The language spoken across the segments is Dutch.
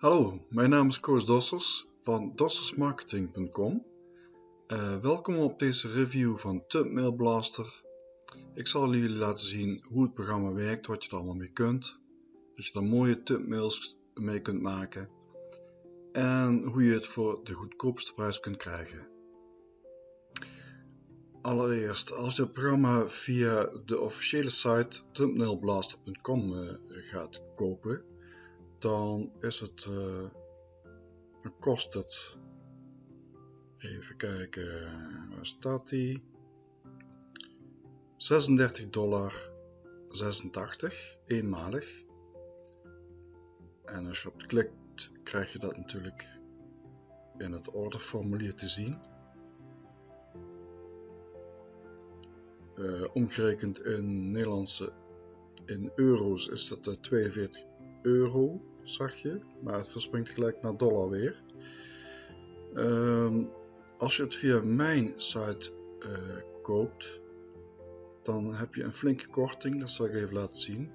Hallo, mijn naam is Koos Dossers van dossersmarketing.com. Welkom op deze review van Thumbnail Blaster. Ik zal jullie laten zien hoe het programma werkt, wat je er allemaal mee kunt. Dat je er mooie thumbnails mee kunt maken. En hoe je het voor de goedkoopste prijs kunt krijgen. Allereerst, als je het programma via de officiële site thumbnailblaster.com gaat kopen, dan kost het, even kijken, waar staat die? $36,86 eenmalig. En als je op klikt, krijg je dat natuurlijk in het orderformulier te zien. Omgerekend in euro's is dat 42 euro, zag je, maar het verspringt gelijk naar dollar weer. Als je het via mijn site koopt, dan heb je een flinke korting, dat zal ik even laten zien.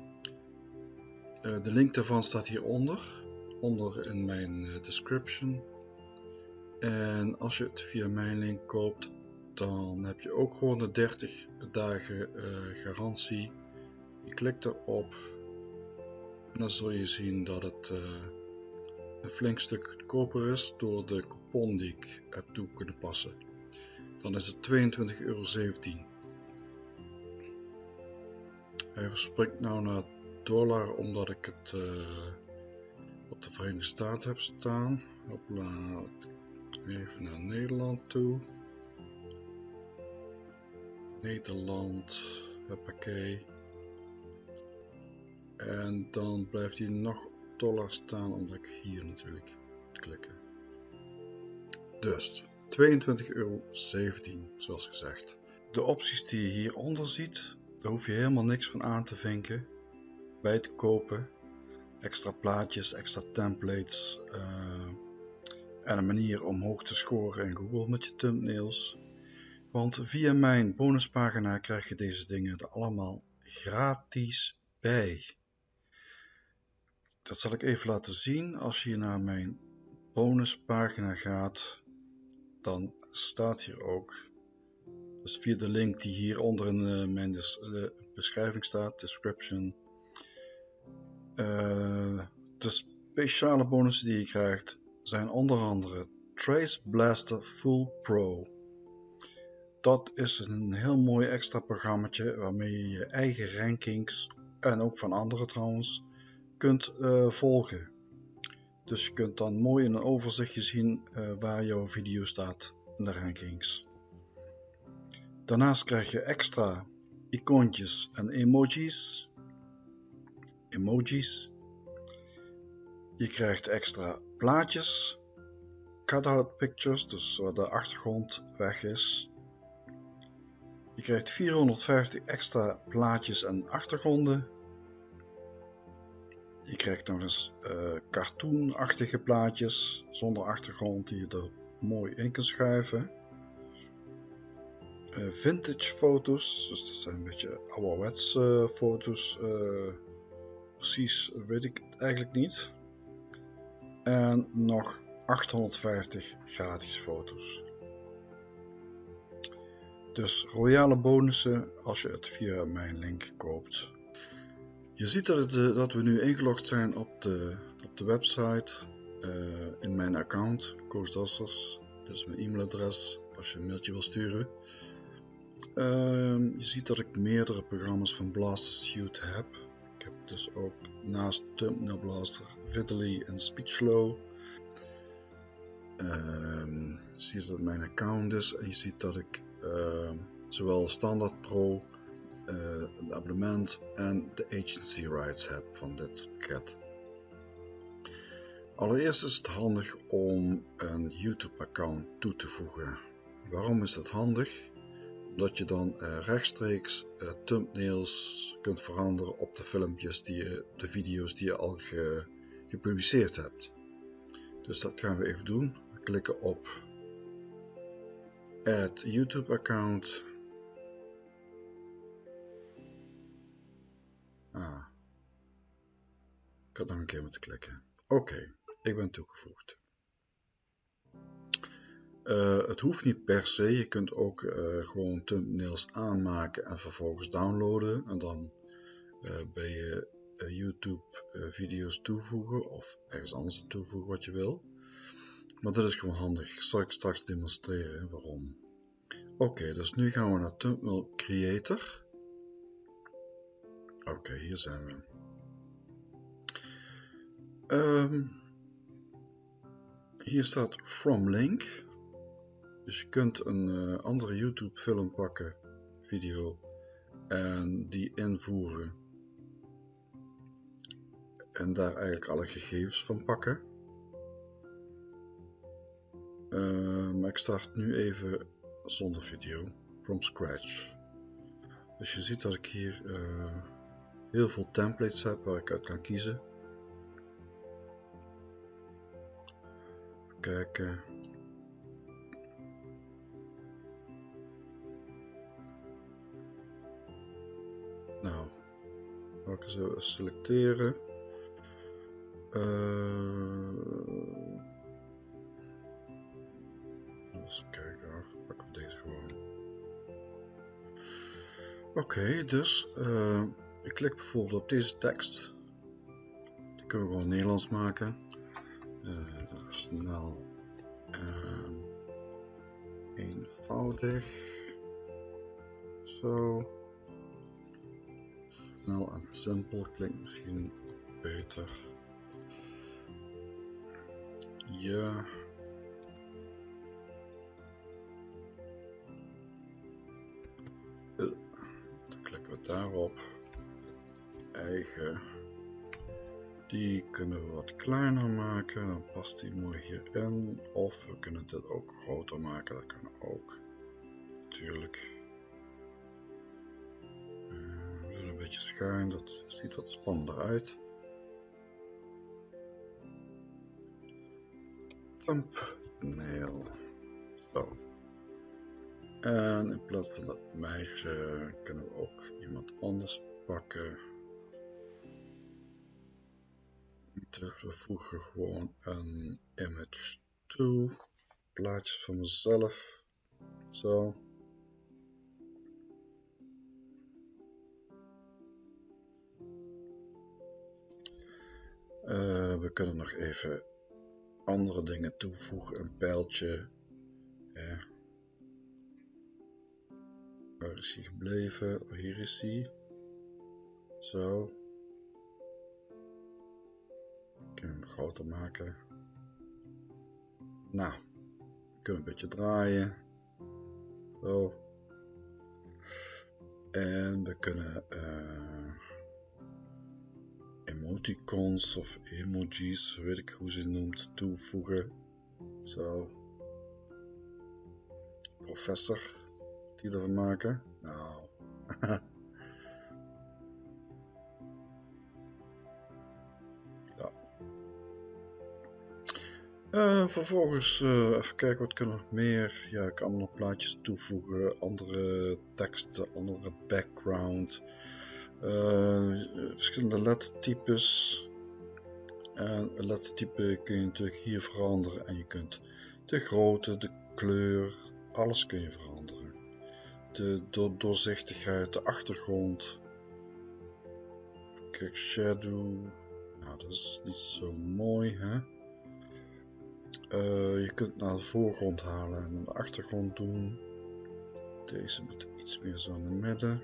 De link daarvan staat hieronder, onder in mijn description. En als je het via mijn link koopt, dan heb je ook gewoon de 30 dagen garantie. Je klikt erop en dan zul je zien dat het een flink stuk goedkoper is door de coupon die ik heb toe kunnen passen. Dan is het €22,17. Hij verspringt nou naar dollar omdat ik het op de Verenigde Staten heb staan. Hopla, even naar Nederland toe. Nederland, hoppakee. En dan blijft hij nog dollar staan omdat ik hier natuurlijk moet klikken. Dus €22,17 zoals gezegd. De opties die je hieronder ziet, daar hoef je helemaal niks van aan te vinken bij te kopen. Extra plaatjes, extra templates en een manier om hoog te scoren in Google met je thumbnails. Want via mijn bonuspagina krijg je deze dingen er allemaal gratis bij. Dat zal ik even laten zien. Als je naar mijn bonuspagina gaat, dan staat hier ook, dus via de link die hieronder in mijn beschrijving staat, description, de speciale bonussen die je krijgt zijn onder andere Trace Blaster Full Pro. Dat is een heel mooi extra programmaatje waarmee je je eigen rankings, en ook van anderen trouwens, kunt volgen. Dus je kunt dan mooi in een overzichtje zien waar jouw video staat in de rankings. Daarnaast krijg je extra icoontjes en emojis. Je krijgt extra plaatjes, cutout pictures, dus waar de achtergrond weg is. Je krijgt 450 extra plaatjes en achtergronden. Je krijgt nog eens cartoonachtige plaatjes zonder achtergrond die je er mooi in kunt schuiven. Vintage foto's, dus dat zijn een beetje ouderwetse foto's. Precies weet ik het eigenlijk niet. En nog 850 gratis foto's. Dus royale bonussen als je het via mijn link koopt. Je ziet dat we nu ingelogd zijn op de website. In mijn account, Koos Dossers. Dat is mijn e-mailadres als je een mailtje wil sturen. Je ziet dat ik meerdere programma's van Blaster Suite heb. Ik heb dus ook naast Thumbnail Blaster, Vidly en Speechflow. Je ziet dat mijn account is en je ziet dat ik zowel Standard Pro, het abonnement en de agency rights heb van dit pakket. Allereerst is het handig om een YouTube account toe te voegen. Waarom is dat handig? Omdat je dan rechtstreeks thumbnails kunt veranderen op de filmpjes de video's die je al gepubliceerd hebt. Dus dat gaan we even doen. We klikken op Add YouTube account. Ik had nog een keer moeten klikken. Oké. ik ben toegevoegd. Het hoeft niet per se, je kunt ook gewoon thumbnails aanmaken en vervolgens downloaden en dan bij je YouTube video's toevoegen of ergens anders toevoegen wat je wil. Maar dat is gewoon handig, zal ik straks demonstreren waarom. Oké, dus nu gaan we naar Thumbnail Creator. Oké, hier zijn we. Hier staat From Link. Dus je kunt een andere YouTube film pakken, video, en die invoeren. En daar eigenlijk alle gegevens van pakken. Maar ik start nu even zonder video, from scratch. Dus je ziet dat ik hier heel veel templates heb waar ik uit kan kiezen. Even kijken. Nou, welke zullen we selecteren? Eens kijken, pakken we deze gewoon. Oké, dus ik klik bijvoorbeeld op deze tekst. Die kunnen we gewoon Nederlands maken. Snel en eenvoudig. Zo. Snel en simpel klinkt misschien beter. Ja. Dan klikken we daarop. Eigen. Die kunnen we wat kleiner maken, dan past die mooi hierin. Of we kunnen dit ook groter maken, dat kan ook. Natuurlijk. We doen een beetje schuin, dat ziet wat spannender uit. Thumbnail. Zo. En in plaats van dat meisje kunnen we ook iemand anders pakken. Dus we voegen gewoon een image toe. Plaatjes van mezelf. Zo. We kunnen nog even andere dingen toevoegen. Een pijltje. Waar is hij gebleven? Oh, hier is hij. Zo. Ik kan hem groter maken. Nou, we kunnen een beetje draaien. Zo. En we kunnen emoticons of emojis, weet ik hoe ze het noemt, toevoegen. Zo. Professor, die ervan maken. Nou. Vervolgens even kijken wat kunnen we nog meer. Ja, ik kan nog plaatjes toevoegen, andere teksten, andere background, verschillende lettertypes. En een lettertype kun je natuurlijk hier veranderen en je kunt de grootte, de kleur, alles kun je veranderen. De doorzichtigheid, de achtergrond. Kijk, shadow. Nou, dat is niet zo mooi, hè. Je kunt naar de voorgrond halen en naar de achtergrond doen. Deze moet iets meer zo in het midden.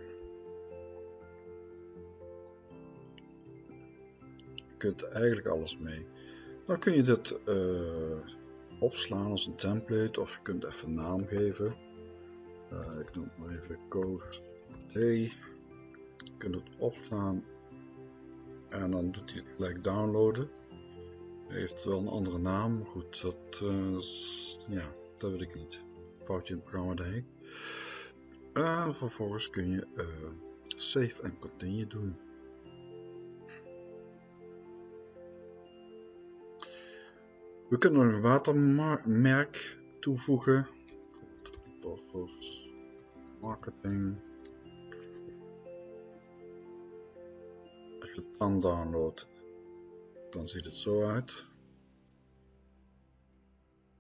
Je kunt eigenlijk alles mee. Dan kun je dit opslaan als een template of je kunt even een naam geven. Ik noem het maar even Code Day. Je kunt het opslaan en dan doet hij het gelijk downloaden. Hij heeft wel een andere naam, goed, ja, dat weet ik niet. Foutje in het programma denk ik. En vervolgens kun je save en continue doen. We kunnen nog een watermerk toevoegen. Bijvoorbeeld marketing. Als je het dan downloadt, dan ziet het zo uit.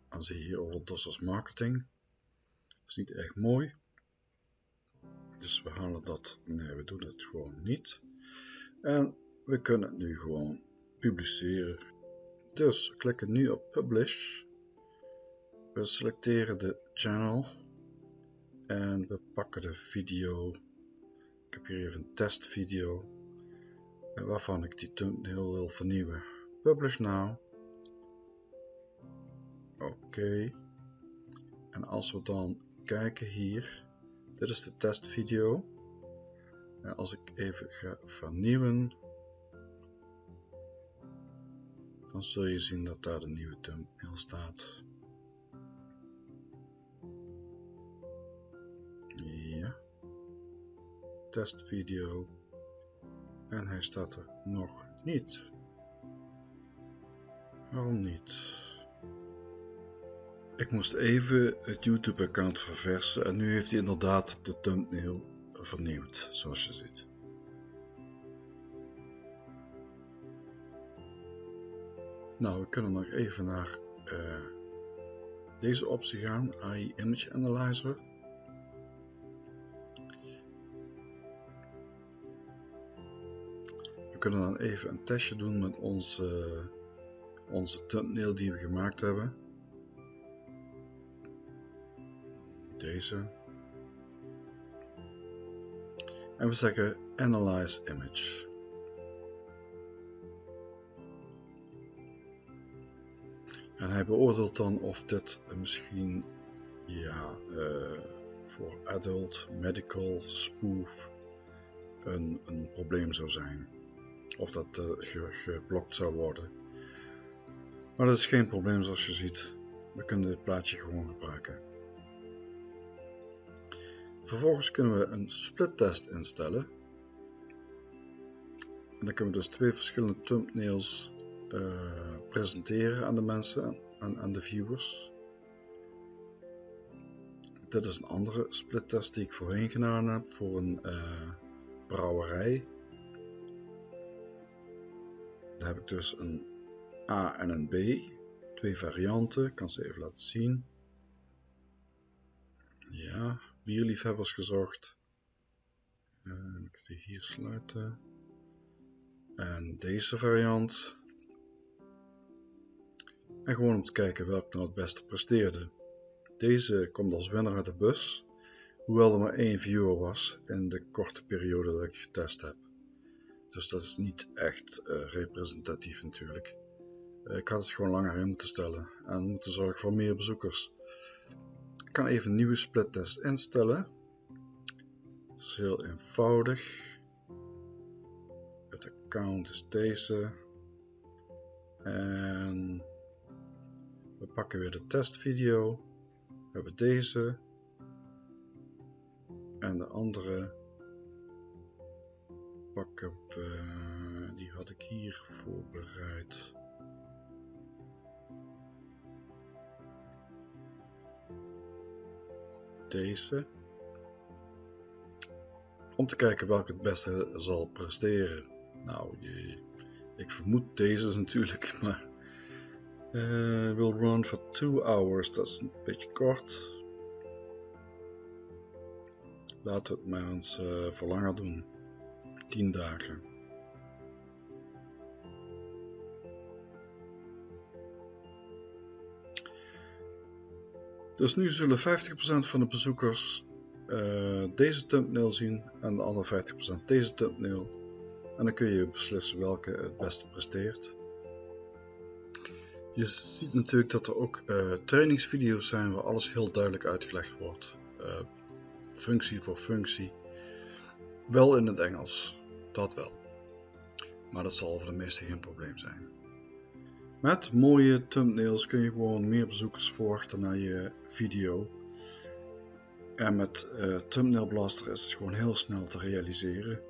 Dan zie je hier Orthodox Marketing. Dat is niet echt mooi. Dus we halen dat. Nee, we doen dat gewoon niet. En we kunnen het nu gewoon publiceren. Dus we klikken nu op Publish. We selecteren de channel. En we pakken de video. Ik heb hier even een testvideo. Waarvan ik die thumbnail wil vernieuwen. Publish now. Oké. En als we dan kijken hier. Dit is de testvideo. En als ik even ga vernieuwen. Dan zul je zien dat daar de nieuwe thumbnail staat. Ja. Testvideo. En hij staat er nog niet. Waarom niet? Ik moest even het YouTube account verversen en nu heeft hij inderdaad de thumbnail vernieuwd, zoals je ziet. Nou, we kunnen nog even naar deze optie gaan, AI Image Analyzer. We kunnen dan even een testje doen met onze thumbnail die we gemaakt hebben. Deze. En we zeggen Analyze Image. En hij beoordeelt dan of dit misschien voor adult, medical, spoof een probleem zou zijn. Of dat geblokt zou worden. Maar dat is geen probleem zoals je ziet. We kunnen dit plaatje gewoon gebruiken. Vervolgens kunnen we een split test instellen. En dan kunnen we dus 2 verschillende thumbnails presenteren aan de mensen, aan de viewers. Dit is een andere split test die ik voorheen gedaan heb voor een brouwerij. Daar heb ik dus een A en een B, 2 varianten. Ik kan ze even laten zien. Ja, bierliefhebbers gezocht. Ik ga die hier sluiten. En deze variant. En gewoon om te kijken welke nou het beste presteerde. Deze komt als winnaar uit de bus. Hoewel er maar 1 viewer was in de korte periode dat ik getest heb. Dus dat is niet echt representatief natuurlijk. Ik had het gewoon langer in moeten stellen. En moeten zorgen voor meer bezoekers. Ik kan even een nieuwe split test instellen. Dat is heel eenvoudig. Het account is deze. En we pakken weer de testvideo. We hebben deze. En de andere pakken we. Die had ik hier voorbereid. Deze. Om te kijken welke het beste zal presteren. Nou, ik vermoed deze natuurlijk, maar will run for 2 hours, dat is een beetje kort. Laten we het maar eens voor langer doen, 10 dagen. Dus nu zullen 50% van de bezoekers deze thumbnail zien en de andere 50% deze thumbnail. En dan kun je beslissen welke het beste presteert. Je ziet natuurlijk dat er ook trainingsvideo's zijn waar alles heel duidelijk uitgelegd wordt. Functie voor functie. Wel in het Engels, dat wel. Maar dat zal voor de meesten geen probleem zijn. Met mooie thumbnails kun je gewoon meer bezoekers verwachten naar je video. En met Thumbnail Blaster is het gewoon heel snel te realiseren.